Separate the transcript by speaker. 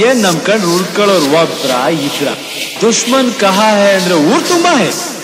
Speaker 1: ಏನ್ ನಮ್ ಕಂಡು ಉಳ್ಕೊಳ್ಳೋರು ಒಬ್ರ ಇಬ್ರ ದುಶ್ಮನ್ ಕಹಾ ಹೇ ಅಂದ್ರೆ ಊರ್ ತುಂಬಾ ಹೇ